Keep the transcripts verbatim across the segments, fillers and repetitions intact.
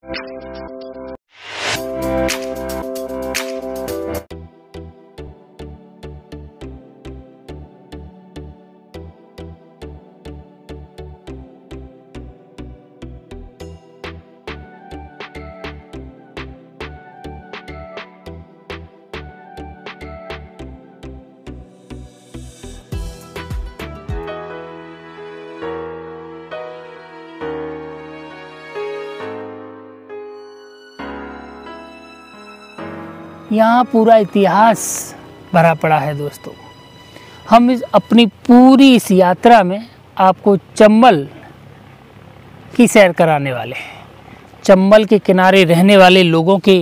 यहाँ पूरा इतिहास भरा पड़ा है दोस्तों। हम इस अपनी पूरी इस यात्रा में आपको चंबल की सैर कराने वाले हैं। चंबल के किनारे रहने वाले लोगों के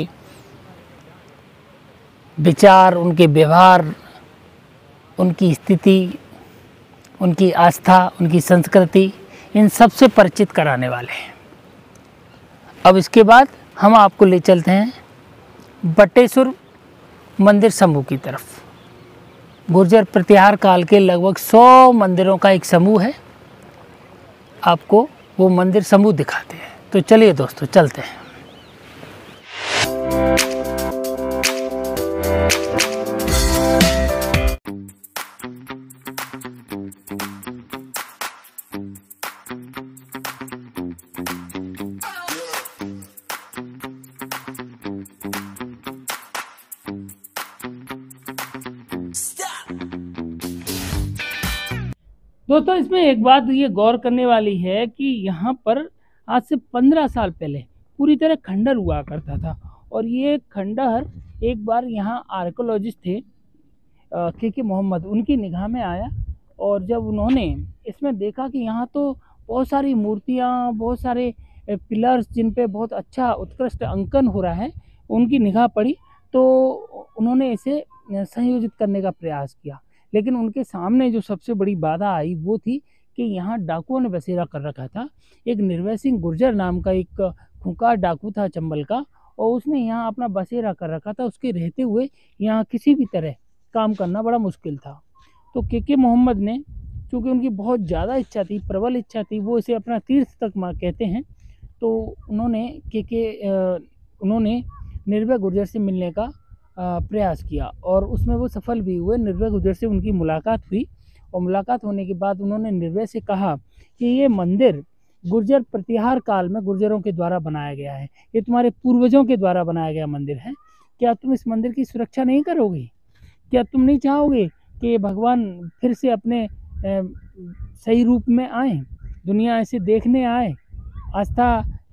विचार, उनके व्यवहार, उनकी स्थिति, उनकी आस्था, उनकी संस्कृति, इन सब से परिचित कराने वाले हैं। अब इसके बाद हम आपको ले चलते हैं बटेश्वर मंदिर समूह की तरफ। गुर्जर प्रतिहार काल के लगभग सौ मंदिरों का एक समूह है। आपको वो मंदिर समूह दिखाते हैं। तो चलिए दोस्तों, चलते हैं। दोस्तों, इसमें एक बात ये गौर करने वाली है कि यहाँ पर आज से पंद्रह साल पहले पूरी तरह खंडहर हुआ करता था। और ये खंडहर एक बार यहाँ आर्कोलॉजिस्ट थे के के मोहम्मद, उनकी निगाह में आया। और जब उन्होंने इसमें देखा कि यहाँ तो बहुत सारी मूर्तियाँ, बहुत सारे पिलर्स जिन पे बहुत अच्छा उत्कृष्ट अंकन हो रहा है, उनकी निगाह पड़ी तो उन्होंने इसे संयोजित करने का प्रयास किया। लेकिन उनके सामने जो सबसे बड़ी बाधा आई वो थी कि यहाँ डाकुओं ने बसेरा कर रखा था। एक निर्भय सिंह गुर्जर नाम का एक खूंखार डाकू था चंबल का, और उसने यहाँ अपना बसेरा कर रखा था। उसके रहते हुए यहाँ किसी भी तरह काम करना बड़ा मुश्किल था। तो के के मोहम्मद ने, चूँकि उनकी बहुत ज़्यादा इच्छा थी, प्रबल इच्छा थी, वो इसे अपना तीर्थ तक माँ कहते हैं, तो उन्होंने के के उन्होंने निर्भय गुर्जर से मिलने का प्रयास किया और उसमें वो सफल भी हुए। निर्भय गुर्जर से उनकी मुलाकात हुई और मुलाकात होने के बाद उन्होंने निर्भय से कहा कि ये मंदिर गुर्जर प्रतिहार काल में गुर्जरों के द्वारा बनाया गया है, ये तुम्हारे पूर्वजों के द्वारा बनाया गया मंदिर है। क्या तुम इस मंदिर की सुरक्षा नहीं करोगे? क्या तुम नहीं चाहोगे कि भगवान फिर से अपने ए, सही रूप में आए, दुनिया ऐसे देखने आए? आस्था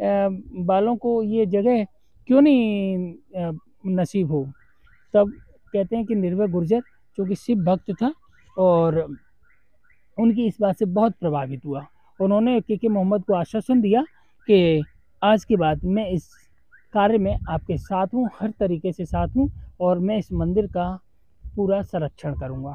वालों को ये जगह क्यों नहीं नसीब हो? तब कहते हैं कि निर्भय गुर्जर, जो कि शिव भक्त था और उनकी इस बात से बहुत प्रभावित हुआ। उन्होंने के के मोहम्मद को आश्वासन दिया कि आज के बाद मैं इस कार्य में आपके साथ हूँ, हर तरीके से साथ हूँ, और मैं इस मंदिर का पूरा संरक्षण करूँगा।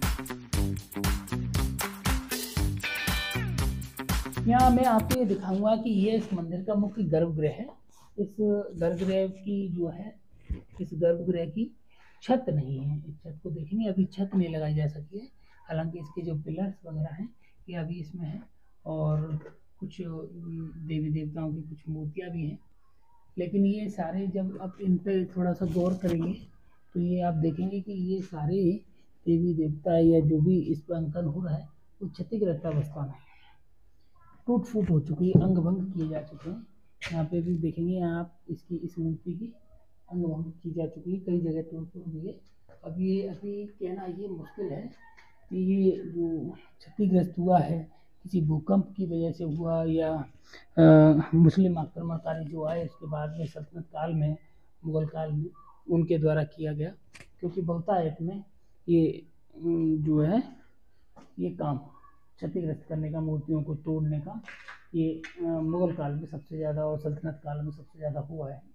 यहाँ मैं आपको ये दिखाऊंगा कि ये इस मंदिर का मुख्य गर्भगृह है। इस गर्भगृह की जो है, इस गर्भगृह की छत नहीं है। इस छत को देखेंगे, अभी छत नहीं लगाई जा सकी है। हालांकि इसके जो पिलर्स वगैरह हैं ये अभी इसमें हैं और कुछ देवी देवताओं की कुछ मूर्तियां भी हैं। लेकिन ये सारे, जब आप इन पे थोड़ा सा गौर करेंगे तो ये आप देखेंगे कि ये सारे देवी देवता या जो भी इस पर अंकन हो रहा है वो क्षतिग्रस्त अवस्था में टूट फूट हो चुकी है, अंग भंग किए जा चुके हैं। यहाँ पे भी देखेंगे आप, इसकी इस मूर्ति की अंग भंग की जा चुकी है, कई जगह टूट फूट हुई है। अब ये अभी कहना ये मुश्किल है कि ये जो क्षतिग्रस्त हुआ है किसी भूकंप की वजह से हुआ या आ, मुस्लिम आक्रमणकारी जो आए उसके बाद में सल्तनत काल में, मुगल काल में उनके द्वारा किया गया। क्योंकि बहुतायत में ये जो है ये काम क्षतिग्रस्त करने का, मूर्तियों को तोड़ने का, ये मुगल काल में सबसे ज़्यादा और सल्तनत काल में सबसे ज़्यादा हुआ है।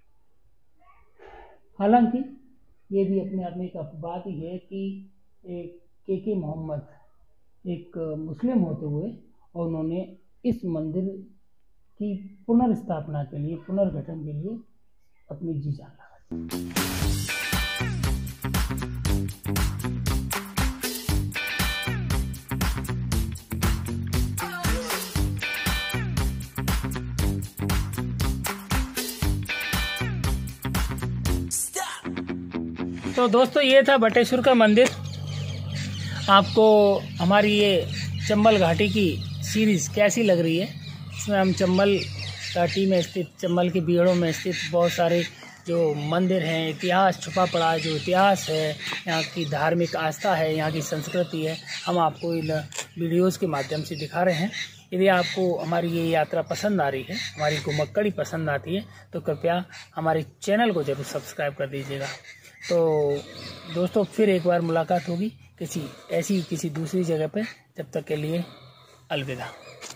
हालांकि ये भी अपने आप में एक अपवाद ही है कि के के मोहम्मद एक मुस्लिम होते हुए और उन्होंने इस मंदिर की पुनर्स्थापना के लिए, पुनर्गठन के लिए अपनी जी जान लगा। तो दोस्तों ये था बटेश्वर का मंदिर। आपको हमारी ये चंबल घाटी की सीरीज़ कैसी लग रही है? इसमें हम चंबल घाटी में स्थित, चंबल के बीड़ों में स्थित बहुत सारे जो मंदिर हैं, इतिहास छुपा पड़ा है, जो इतिहास है, यहाँ की धार्मिक आस्था है, यहाँ की संस्कृति है, हम आपको इन वीडियोज़ के माध्यम से दिखा रहे हैं। यदि आपको हमारी ये यात्रा पसंद आ रही है, हमारी घुमक्कड़ी पसंद आती है, तो कृपया हमारे चैनल को ज़रूर सब्सक्राइब कर दीजिएगा। तो दोस्तों फिर एक बार मुलाकात होगी किसी ऐसी किसी दूसरी जगह पे। जब तक के लिए अलविदा।